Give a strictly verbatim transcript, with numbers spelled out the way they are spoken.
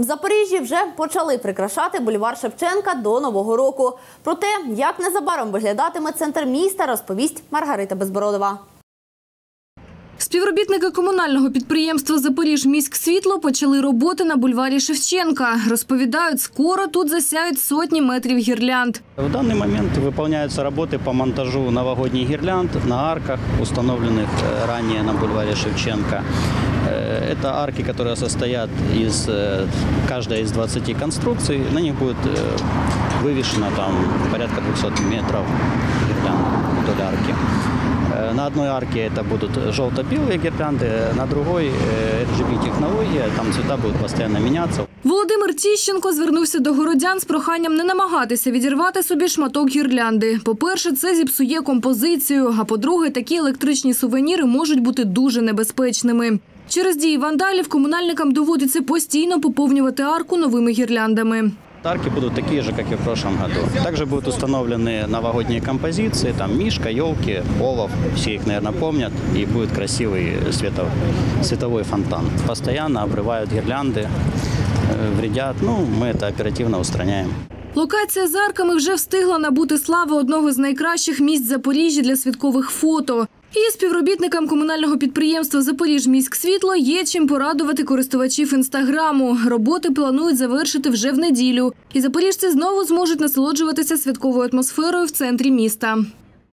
В Запоріжжі вже почали прикрашати бульвар Шевченка до Нового року. Про те, як незабаром виглядатиме центр міста, розповість Маргарита Безбородова. Співробітники комунального підприємства «Запоріжміськсвітло» почали роботи на бульварі Шевченка. Розповідають, скоро тут засяють сотні метрів гірлянд. В даний момент виконуються роботи по монтажу новогодніх гірлянд на арках, встановлених раніше на бульварі Шевченка. Это арки, которые состоят из каждой из двадцати конструкций. На них будет вывешено там порядка двухсот метров гирлянд вдоль арки. На одной арке это будут желто-белые гирлянды, на другой эр джі бі-технология, там цвета будут постоянно меняться. Володимир Тіщенко звернувся до городян з проханням не намагатися відірвати собі шматок гірлянди. По-перше, це зіпсує композицію, а по-друге, такі електричні сувеніри можуть бути дуже небезпечними. Через дії вандалів комунальникам доводиться постійно поповнювати арку новими гірляндами. Арки будут такие же, как и в прошлом году. Также будут установлены новогодние композиции, там мишка, елки, олов, все их, наверное, помнят, и будет красивый светов, световой фонтан. Постоянно обрывают гирлянды, вредят, ну, мы это оперативно устраняем. Локація з арками вже встигла набути слави одного з найкращих місць Запоріжжя для святкових фото. І співробітникам комунального підприємства «Запоріжміськсвітло» є чим порадувати користувачів інстаграму. Роботи планують завершити вже в неділю. І запоріжці знову зможуть насолоджуватися святковою атмосферою в центрі міста.